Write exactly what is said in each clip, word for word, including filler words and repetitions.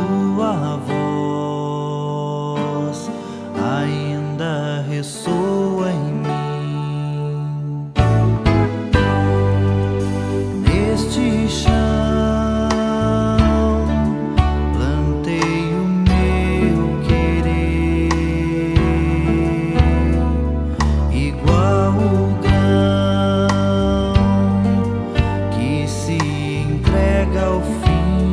tua voz ainda ressoa em mim. Neste chão plantei o meu querer, igual o grão que se entrega ao fim.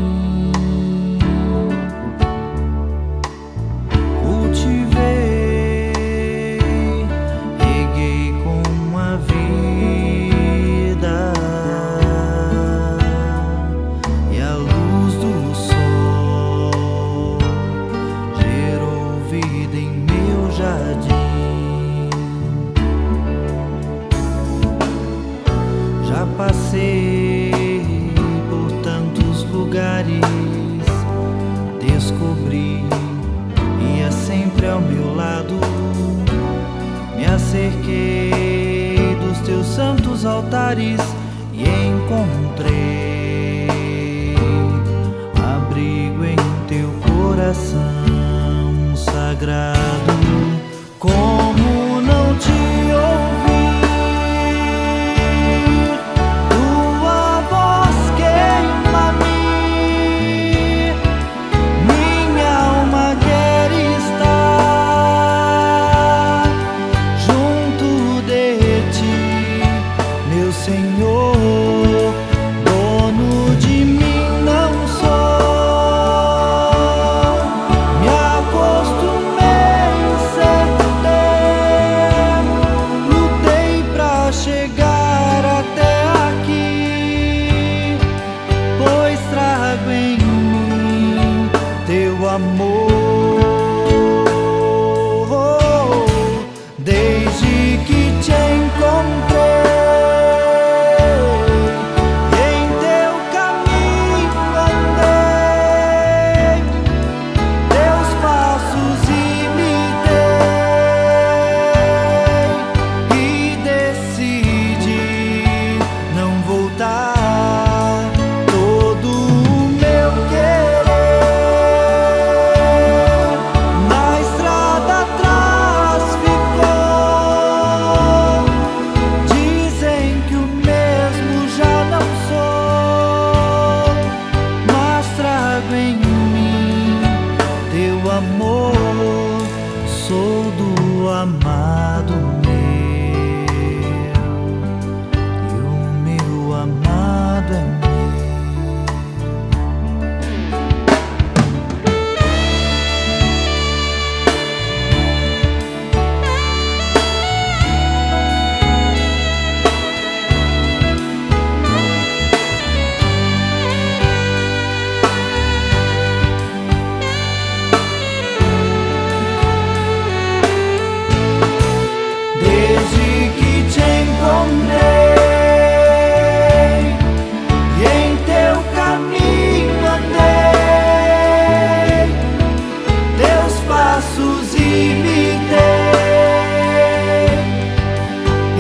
Já passei por tantos lugares, descobri, ia sempre ao meu lado. Me acerquei dos teus santos altares e encontrei abrigo em teu coração sagrado. Como não te ouvir? Tua voz queima-me, minha alma quer estar junto de ti, meu Senhor. Dono de mim não sou, me acostumei a ser teu, lutei pra chegar até aqui, pois trago em mim teu amor. Desde que te encontrei, em teu caminho andei, teus passos imitei e decidi não voltar. Todo o meu querer na estrada atrás ficou. Dizem que o mesmo já não sou, mas trago em mim teu amor. Sou do amado meu, e o meu amado é meu. Desde que te encontrei, e em teu caminho andei, teus passos imitei e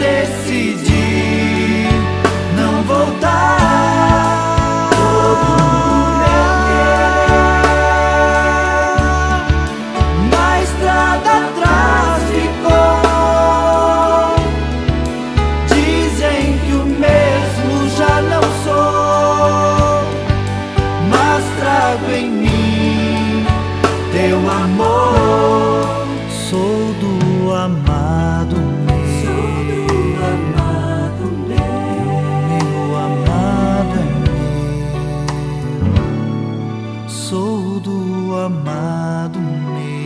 decidi não voltar. Todo o meu querer na estrada atrás ficou. Dizem que o mesmo já não sou, mas trago em mim teu amor. Sou do amado meu, e o meu amado é meu. Sou do amado meu.